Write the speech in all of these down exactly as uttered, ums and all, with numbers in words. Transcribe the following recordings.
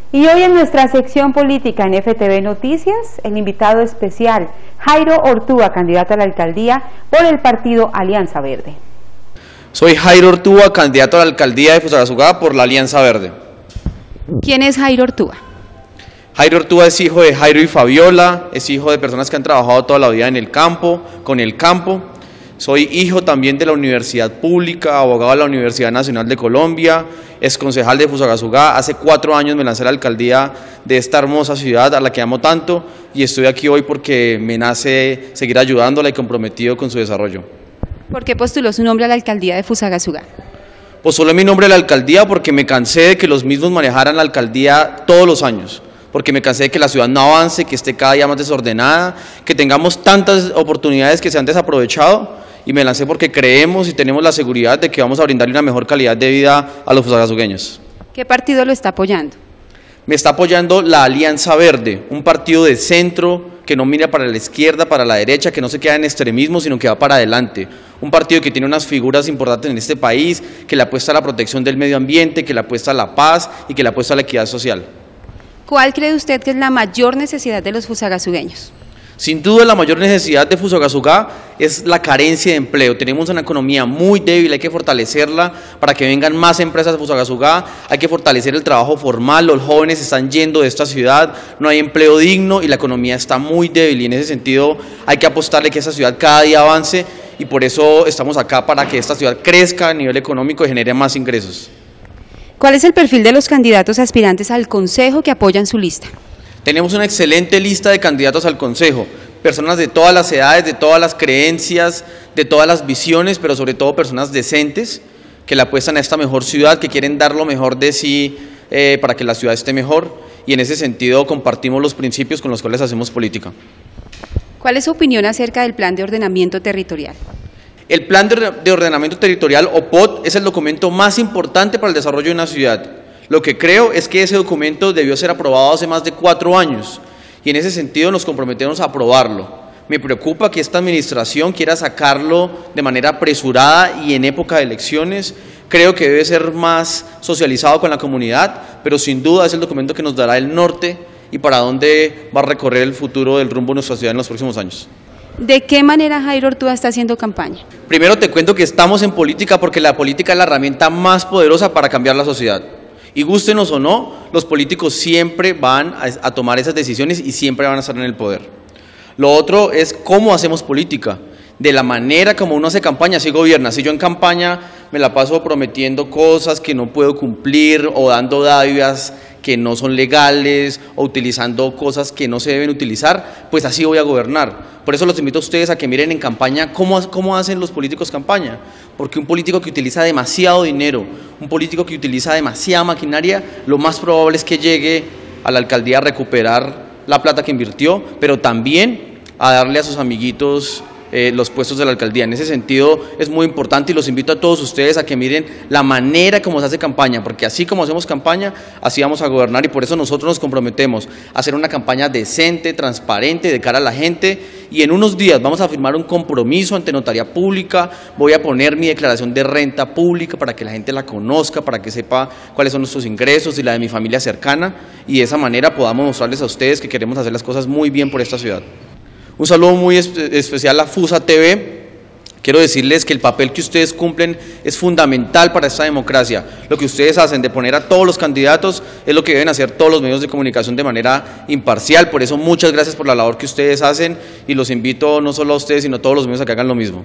Y hoy en nuestra sección política en F T V Noticias, el invitado especial, Jairo Ortúa, candidato a la alcaldía por el partido Alianza Verde. Soy Jairo Ortúa, candidato a la alcaldía de Fusagasugá por la Alianza Verde. ¿Quién es Jairo Ortúa? Jairo Ortúa es hijo de Jairo y Fabiola, es hijo de personas que han trabajado toda la vida en el campo, con el campo. Soy hijo también de la Universidad Pública, abogado de la Universidad Nacional de Colombia, ex concejal de Fusagasugá. Hace cuatro años me lancé a la alcaldía de esta hermosa ciudad a la que amo tanto y estoy aquí hoy porque me nace seguir ayudándola y comprometido con su desarrollo. ¿Por qué postuló su nombre a la alcaldía de Fusagasugá? Postulé mi nombre a la alcaldía porque me cansé de que los mismos manejaran la alcaldía todos los años. Porque me cansé de que la ciudad no avance, que esté cada día más desordenada, que tengamos tantas oportunidades que se han desaprovechado, y me lancé porque creemos y tenemos la seguridad de que vamos a brindarle una mejor calidad de vida a los fusagasugueños. ¿Qué partido lo está apoyando? Me está apoyando la Alianza Verde, un partido de centro que no mira para la izquierda, para la derecha, que no se queda en extremismo, sino que va para adelante. Un partido que tiene unas figuras importantes en este país, que le apuesta a la protección del medio ambiente, que le apuesta a la paz y que le apuesta a la equidad social. ¿Cuál cree usted que es la mayor necesidad de los fusagasugueños? Sin duda la mayor necesidad de Fusagasugá es la carencia de empleo. Tenemos una economía muy débil, hay que fortalecerla para que vengan más empresas de Fusagasugá, hay que fortalecer el trabajo formal, los jóvenes están yendo de esta ciudad, no hay empleo digno y la economía está muy débil y en ese sentido hay que apostarle que esta ciudad cada día avance y por eso estamos acá para que esta ciudad crezca a nivel económico y genere más ingresos. ¿Cuál es el perfil de los candidatos aspirantes al Consejo que apoyan su lista? Tenemos una excelente lista de candidatos al Consejo, personas de todas las edades, de todas las creencias, de todas las visiones, pero sobre todo personas decentes que le apuestan a esta mejor ciudad, que quieren dar lo mejor de sí eh, para que la ciudad esté mejor y en ese sentido compartimos los principios con los cuales hacemos política. ¿Cuál es su opinión acerca del Plan de Ordenamiento Territorial? El Plan de Ordenamiento Territorial, o P O T, es el documento más importante para el desarrollo de una ciudad. Lo que creo es que ese documento debió ser aprobado hace más de cuatro años y en ese sentido nos comprometemos a aprobarlo. Me preocupa que esta administración quiera sacarlo de manera apresurada y en época de elecciones. Creo que debe ser más socializado con la comunidad, pero sin duda es el documento que nos dará el norte y para dónde va a recorrer el futuro del rumbo de nuestra ciudad en los próximos años. ¿De qué manera Jairo Ortúa está haciendo campaña? Primero te cuento que estamos en política porque la política es la herramienta más poderosa para cambiar la sociedad. Y gústenos o no, los políticos siempre van a, a tomar esas decisiones y siempre van a estar en el poder. Lo otro es cómo hacemos política. De la manera como uno hace campaña, así gobierna. Si yo en campaña me la paso prometiendo cosas que no puedo cumplir o dando dádivas que no son legales o utilizando cosas que no se deben utilizar, pues así voy a gobernar. Por eso los invito a ustedes a que miren en campaña cómo, cómo hacen los políticos campaña, porque un político que utiliza demasiado dinero, un político que utiliza demasiada maquinaria, lo más probable es que llegue a la alcaldía a recuperar la plata que invirtió, pero también a darle a sus amiguitos Eh, los puestos de la alcaldía. En ese sentido es muy importante y los invito a todos ustedes a que miren la manera como se hace campaña, porque así como hacemos campaña, así vamos a gobernar y por eso nosotros nos comprometemos a hacer una campaña decente, transparente, de cara a la gente y en unos días vamos a firmar un compromiso ante notaría pública, voy a poner mi declaración de renta pública para que la gente la conozca, para que sepa cuáles son nuestros ingresos y la de mi familia cercana y de esa manera podamos mostrarles a ustedes que queremos hacer las cosas muy bien por esta ciudad. Un saludo muy especial a Fusa T V. Quiero decirles que el papel que ustedes cumplen es fundamental para esta democracia. Lo que ustedes hacen de poner a todos los candidatos es lo que deben hacer todos los medios de comunicación de manera imparcial. Por eso muchas gracias por la labor que ustedes hacen y los invito no solo a ustedes sino a todos los medios a que hagan lo mismo.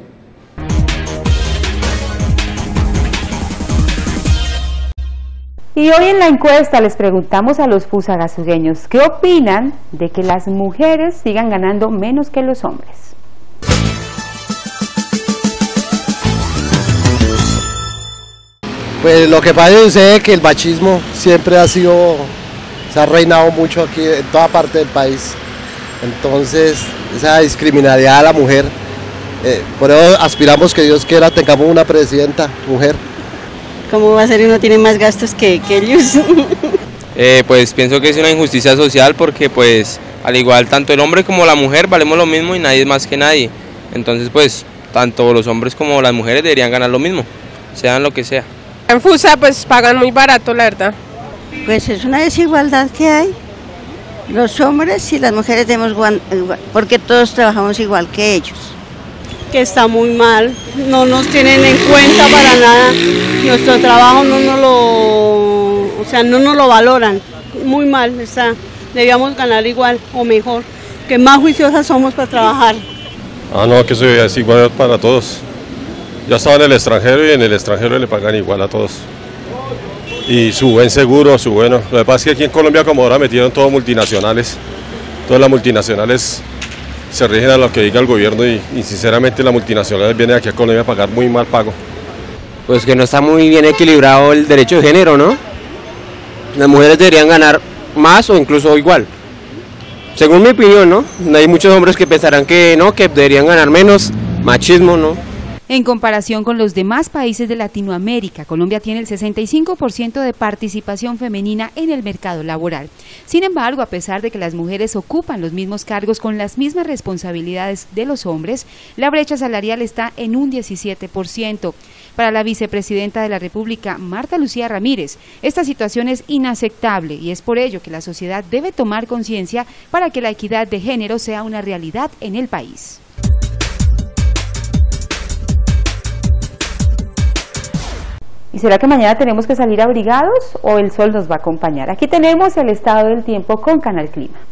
Y hoy en la encuesta les preguntamos a los fusagasugueños qué opinan de que las mujeres sigan ganando menos que los hombres. Pues lo que pasa sucede es que el machismo siempre ha sido, se ha reinado mucho aquí en toda parte del país. Entonces esa discriminación a la mujer, eh, por eso aspiramos que Dios quiera tengamos una presidenta mujer. ¿Cómo va a ser? Uno tiene más gastos que, que ellos. Eh, pues pienso que es una injusticia social porque pues al igual tanto el hombre como la mujer valemos lo mismo y nadie es más que nadie. Entonces pues tanto los hombres como las mujeres deberían ganar lo mismo, sean lo que sea. En Fusa pues pagan muy barato la verdad. Pues es una desigualdad que hay. Los hombres y las mujeres tenemos igual, porque todos trabajamos igual que ellos. Que está muy mal, no nos tienen en cuenta para nada, nuestro trabajo no nos lo, o sea, no nos lo valoran, muy mal está, debíamos ganar igual o mejor, que más juiciosas somos para trabajar. Ah, no, que eso es igual para todos. Ya estaba en el extranjero y en el extranjero le pagan igual a todos. Y su buen seguro, su bueno. Lo que pasa es que aquí en Colombia como ahora metieron todos multinacionales, todas las multinacionales se rigen a lo que diga el gobierno y, y sinceramente la multinacional viene aquí a Colombia a pagar muy mal pago. Pues que no está muy bien equilibrado el derecho de género, ¿no? Las mujeres deberían ganar más o incluso igual. Según mi opinión, ¿no? Hay muchos hombres que pensarán que no, que deberían ganar menos, machismo, ¿no? En comparación con los demás países de Latinoamérica, Colombia tiene el sesenta y cinco por ciento de participación femenina en el mercado laboral. Sin embargo, a pesar de que las mujeres ocupan los mismos cargos con las mismas responsabilidades de los hombres, la brecha salarial está en un diecisiete por ciento. Para la vicepresidenta de la República, Marta Lucía Ramírez, esta situación es inaceptable y es por ello que la sociedad debe tomar conciencia para que la equidad de género sea una realidad en el país. ¿Y será que mañana tenemos que salir abrigados o el sol nos va a acompañar? Aquí tenemos el estado del tiempo con Canal Clima.